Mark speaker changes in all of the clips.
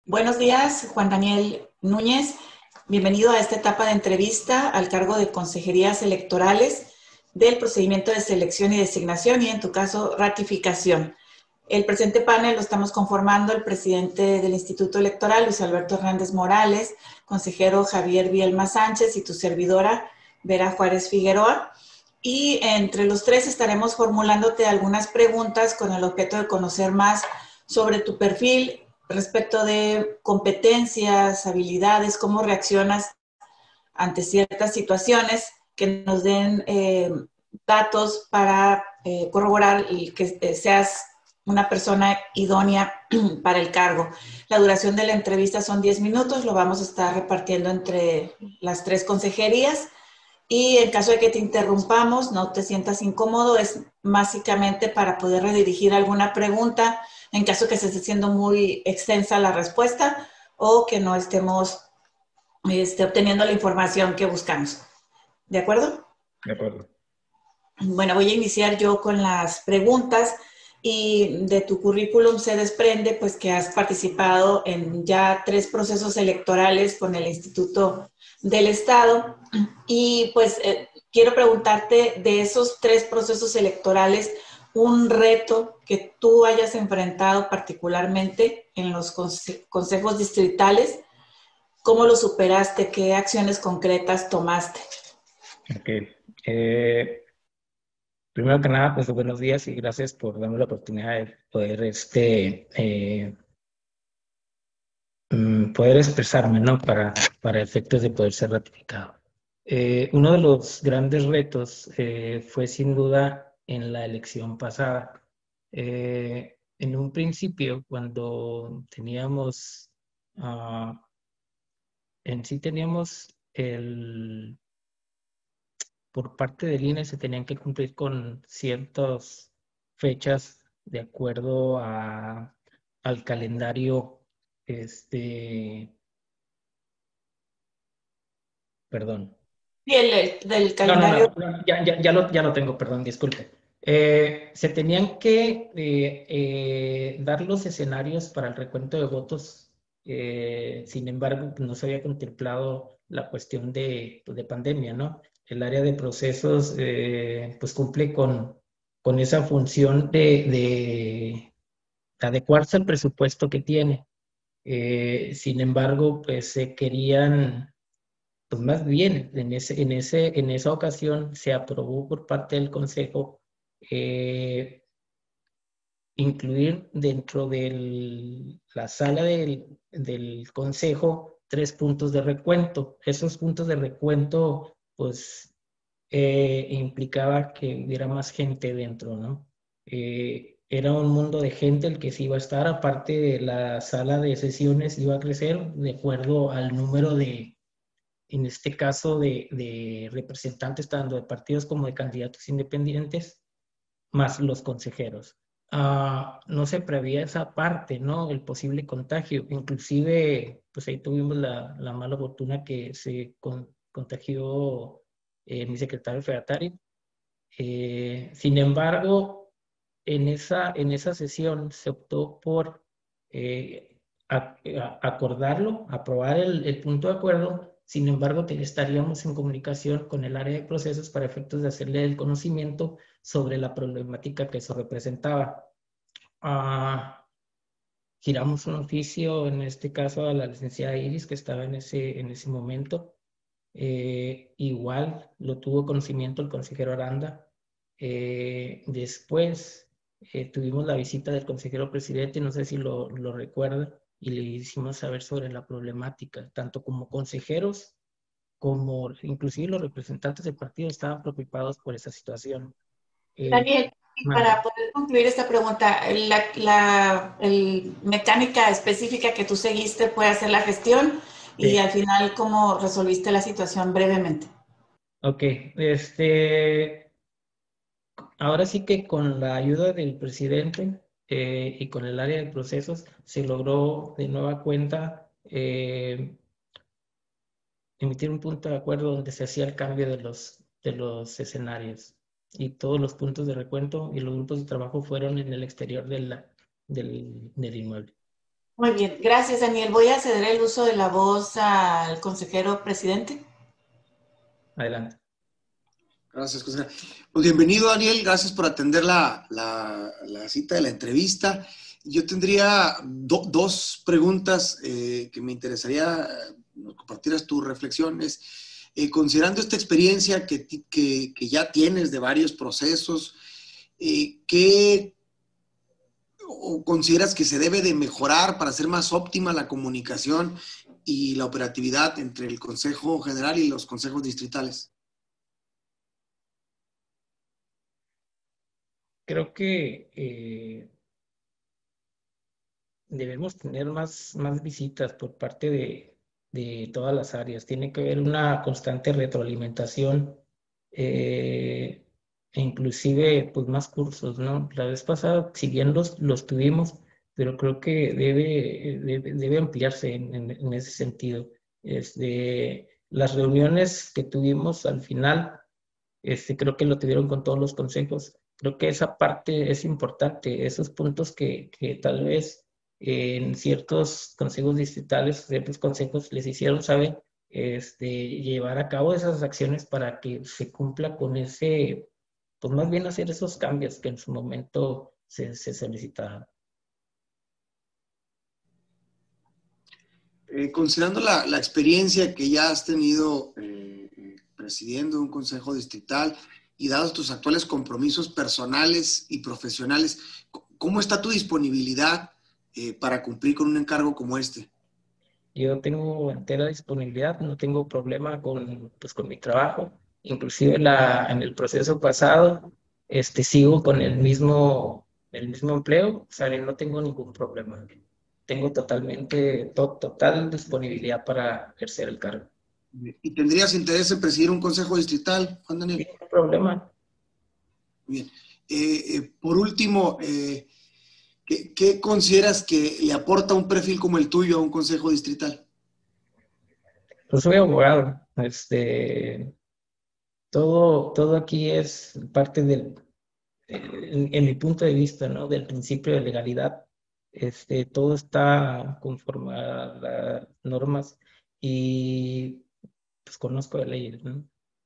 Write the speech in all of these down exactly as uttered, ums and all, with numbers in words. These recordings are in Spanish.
Speaker 1: Buenos días, Juan Daniel Núñez. Bienvenido a esta etapa de entrevista al cargo de consejerías electorales del procedimiento de selección y designación y, en tu caso, ratificación. El presente panel lo estamos conformando el presidente del Instituto Electoral, Luis Alberto Hernández Morales, consejero Javier Bielma Sánchez y tu servidora, Vera Juárez Figueroa. Y entre los tres estaremos formulándote algunas preguntas con el objeto de conocer más sobre tu perfil respecto de competencias, habilidades, cómo reaccionas ante ciertas situaciones, que nos den eh, datos para eh, corroborar y que eh, seas una persona idónea para el cargo. La duración de la entrevista son diez minutos, lo vamos a estar repartiendo entre las tres consejerías. Y en caso de que te interrumpamos, no te sientas incómodo, es básicamente para poder redirigir alguna pregunta en caso que se esté siendo muy extensa la respuesta o que no estemos este, obteniendo la información que buscamos. ¿De acuerdo?
Speaker 2: De acuerdo.
Speaker 1: Bueno, voy a iniciar yo con las preguntas y de tu currículum se desprende pues que has participado en ya tres procesos electorales con el Instituto del Estado y pues eh, quiero preguntarte de esos tres procesos electorales un reto que tú hayas enfrentado particularmente en los conse- consejos distritales, ¿cómo lo superaste? ¿Qué acciones concretas tomaste?
Speaker 2: Ok. Eh, primero que nada, pues buenos días y gracias por darme la oportunidad de poder, este, eh, mm, poder expresarme, ¿no? Para, para efectos de poder ser ratificado. Eh, uno de los grandes retos eh, fue sin duda en la elección pasada. Eh, en un principio, cuando teníamos, ah, en sí teníamos el por parte del I N E se tenían que cumplir con ciertas fechas de acuerdo a, al calendario, este, perdón.
Speaker 1: Y el, el- del
Speaker 2: No, no,
Speaker 1: calendario.
Speaker 2: no, no, ya, ya, ya lo, ya lo tengo, perdón, disculpe. Eh, se tenían que eh, eh, dar los escenarios para el recuento de votos, eh, sin embargo, pues, no se había contemplado la cuestión de, pues, de pandemia, ¿no? El área de procesos eh, pues cumple con, con esa función de, de adecuarse al presupuesto que tiene. Eh, sin embargo, pues se querían pues más bien, en ese, en ese, en esa ocasión se aprobó por parte del Consejo eh, incluir dentro de la sala del, del Consejo tres puntos de recuento. Esos puntos de recuento, pues, eh, implicaba que hubiera más gente dentro, ¿no? Eh, era un mundo de gente el que se iba a estar, aparte de la sala de sesiones iba a crecer de acuerdo al número de en este caso de, de representantes tanto de partidos como de candidatos independientes, más los consejeros. Uh, no se prevía esa parte, ¿no? El posible contagio. Inclusive, pues ahí tuvimos la, la mala fortuna que se con, contagió eh, mi secretario federatario. Eh, sin embargo, en esa, en esa sesión se optó por eh, a, a, acordarlo, aprobar el, el punto de acuerdo. Sin embargo, te, estaríamos en comunicación con el área de procesos para efectos de hacerle el conocimiento sobre la problemática que eso representaba. Uh, giramos un oficio, en este caso a la licenciada Iris, que estaba en ese, en ese momento. Eh, igual lo tuvo conocimiento el consejero Aranda. Eh, después eh, tuvimos la visita del consejero presidente, no sé si lo, lo recuerda, y le hicimos saber sobre la problemática, tanto como consejeros como inclusive los representantes del partido estaban preocupados por esa situación. Eh,
Speaker 1: Daniel, y
Speaker 2: mande.
Speaker 1: para poder concluir esta pregunta, la, la el mecánica específica que tú seguiste fue hacer la gestión y
Speaker 2: Sí.
Speaker 1: al final, ¿cómo resolviste la situación brevemente?
Speaker 2: Ok, este, ahora sí que con la ayuda del presidente eh, y con el área de procesos se logró de nueva cuenta eh, emitir un punto de acuerdo donde se hacía el cambio de los, de los escenarios y todos los puntos de recuento y los grupos de trabajo fueron en el exterior de la, del, del inmueble.
Speaker 1: Muy bien, gracias Daniel. Voy a ceder el uso de la voz al consejero presidente.
Speaker 2: Adelante.
Speaker 3: Gracias, consejera. Pues bienvenido, Daniel. Gracias por atender la, la, la cita de la entrevista. Yo tendría do, dos preguntas eh, que me interesaría eh, compartieras tus reflexiones. Eh, considerando esta experiencia que, que, que ya tienes de varios procesos, eh, ¿qué o consideras que se debe de mejorar para hacer más óptima la comunicación y la operatividad entre el Consejo General y los consejos distritales?
Speaker 2: Creo que eh, debemos tener más, más visitas por parte de, de todas las áreas. Tiene que haber una constante retroalimentación, eh, e inclusive pues más cursos, ¿no? La vez pasada, si bien los, los tuvimos, pero creo que debe, debe, debe ampliarse en, en, en ese sentido. Este, las reuniones que tuvimos al final, este, creo que lo tuvieron con todos los consejos. Creo que esa parte es importante, esos puntos que, que tal vez eh, en ciertos consejos distritales, ciertos consejos les hicieron saber, este, llevar a cabo esas acciones para que se cumpla con ese, pues más bien hacer esos cambios que en su momento se, se solicitaron.
Speaker 3: Eh, considerando la, la, experiencia que ya has tenido eh, presidiendo un consejo distrital y dados tus actuales compromisos personales y profesionales, ¿cómo está tu disponibilidad eh, para cumplir con un encargo como este?
Speaker 2: Yo tengo entera disponibilidad, no tengo problema con, pues, con mi trabajo. Inclusive la, en el proceso pasado este, sigo con el mismo, el mismo empleo, o sea, no tengo ningún problema. Tengo totalmente, to, total disponibilidad para ejercer el cargo.
Speaker 3: ¿Y tendrías interés en presidir un consejo distrital, Juan Daniel?
Speaker 2: Sí, no hay problema.
Speaker 3: Bien. Eh, eh, por último, eh, ¿qué, ¿qué consideras que le aporta un perfil como el tuyo a un consejo distrital?
Speaker 2: Pues soy abogado. Este, todo, todo aquí es parte del, en, en mi punto de vista, ¿no? Del principio de legalidad. Este, todo está conforme a las normas y pues conozco de leyes, ¿no?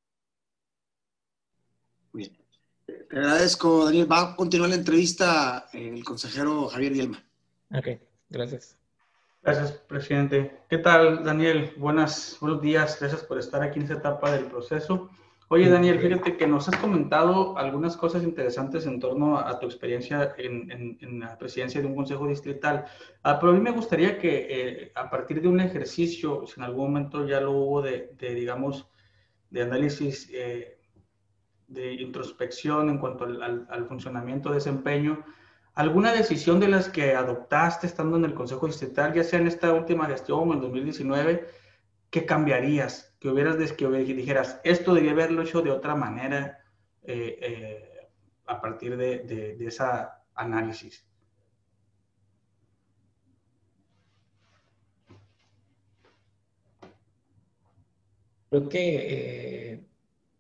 Speaker 3: Bien. Te agradezco, Daniel. Va a continuar la entrevista el consejero Javier Dielma.
Speaker 2: Ok, gracias.
Speaker 4: Gracias, presidente. ¿Qué tal, Daniel? Buenas, buenos días. Gracias por estar aquí en esta etapa del proceso. Oye, Daniel, fíjate que nos has comentado algunas cosas interesantes en torno a, a tu experiencia en, en, en la presidencia de un consejo distrital. Ah, pero a mí me gustaría que eh, a partir de un ejercicio, si en algún momento ya lo hubo de, de digamos, de análisis, eh, de introspección en cuanto al, al, al funcionamiento, desempeño, ¿alguna decisión de las que adoptaste estando en el Consejo Distrital, ya sea en esta última gestión o en dos mil diecinueve, qué cambiarías? Que hubieras, que dijeras, esto debía haberlo hecho de otra manera eh, eh, a partir de, de, de ese análisis.
Speaker 2: Creo que eh,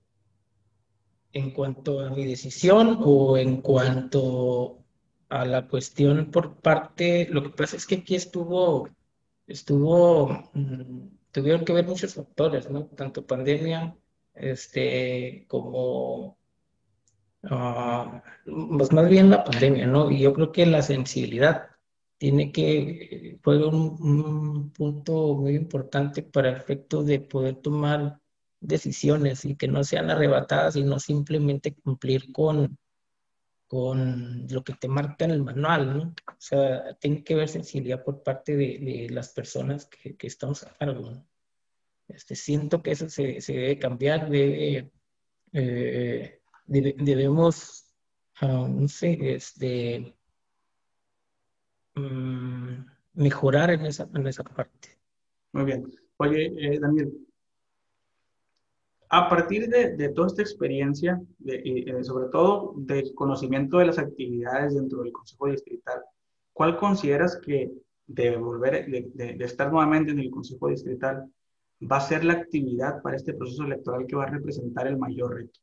Speaker 2: en cuanto a mi decisión o en cuanto a la cuestión por parte, lo que pasa es que aquí estuvo, estuvo, mmm, tuvieron que ver muchos factores, ¿no? Tanto pandemia, este, como, uh, pues más bien la pandemia, ¿no? Y yo creo que la sensibilidad tiene que, fue un, un punto muy importante para el efecto de poder tomar decisiones y que no sean arrebatadas y no simplemente cumplir con, con lo que te marca en el manual, ¿no? O sea, tiene que haber sensibilidad por parte de, de las personas que, que estamos a cargo, ¿no? Este, siento que eso se, se debe cambiar, debe, eh, debe- debemos, uh, no sé, este, um, mejorar en esa, en esa parte.
Speaker 4: Muy bien. Oye, eh, Daniel, a partir de, de toda esta experiencia, de, eh, sobre todo del conocimiento de las actividades dentro del Consejo Distrital, ¿cuál consideras que de volver, de, de, de estar nuevamente en el Consejo Distrital, va a ser la actividad para este proceso electoral que va a representar el mayor reto?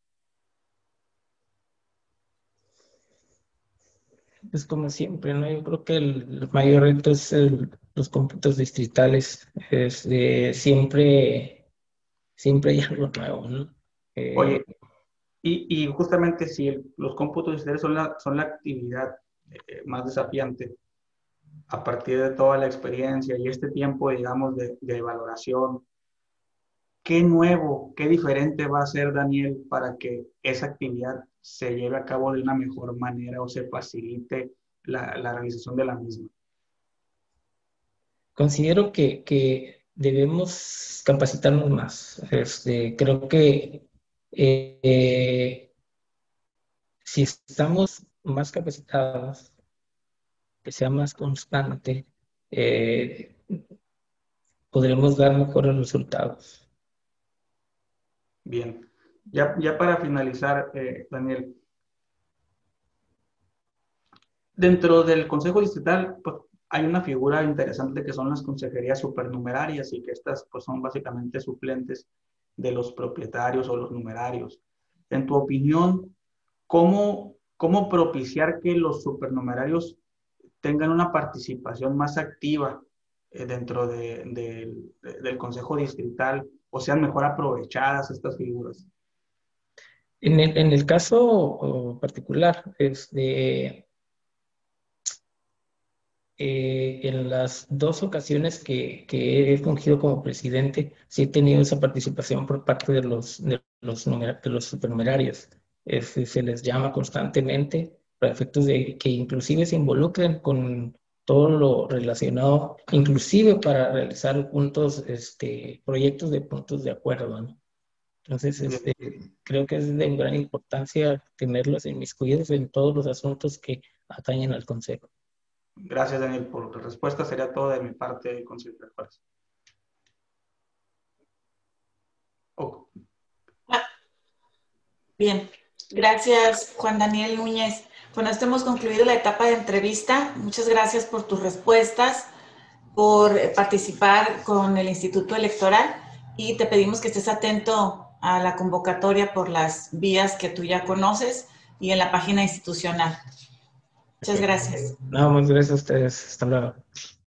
Speaker 2: Es como siempre, ¿no? Yo creo que el, el mayor reto es el, los cómputos distritales. Este, siempre, siempre hay algo nuevo, ¿no? Eh,
Speaker 4: Oye, y, y justamente si el- los cómputos distritales son la, son la actividad eh, más desafiante, a partir de toda la experiencia y este tiempo, digamos, de, de valoración, ¿qué nuevo, qué diferente va a hacer Daniel para que esa actividad se lleve a cabo de una mejor manera o se facilite la, la realización de la misma?
Speaker 2: Considero que, que debemos capacitarnos más. Este, creo que eh, eh, si estamos más capacitados, que sea más constante, eh, podremos dar mejores resultados.
Speaker 4: Bien, ya, ya para finalizar, eh, Daniel, dentro del Consejo Distrital, pues, hay una figura interesante que son las consejerías supernumerarias y que estas pues, son básicamente suplentes de los propietarios o los numerarios. En tu opinión, ¿cómo, cómo propiciar que los supernumerarios tengan una participación más activa eh, dentro de, de, de, del Consejo Distrital o sean mejor aprovechadas estas figuras?
Speaker 2: En el, en el caso oh, particular, este, eh, en las dos ocasiones que, que he fungido como presidente, sí he tenido esa participación por parte de los, de los, numer- de los supernumerarios. Este, se les llama constantemente para efectos de que inclusive se involucren con todo lo relacionado, inclusive para realizar puntos, este, proyectos de puntos de acuerdo, ¿no? Entonces, este, creo que es de gran importancia tenerlos inmiscuidos en todos los asuntos que atañen al Consejo.
Speaker 4: Gracias, Daniel, por tu respuesta. Sería todo de mi parte, consejero Juárez. Oh.
Speaker 1: Bien, gracias Juan Daniel Núñez. Con esto hemos concluido la etapa de entrevista. Muchas gracias por tus respuestas, por participar con el Instituto Electoral y te pedimos que estés atento a la convocatoria por las vías que tú ya conoces y en la página institucional. Muchas gracias.
Speaker 2: No, muchas gracias a ustedes. Hasta luego.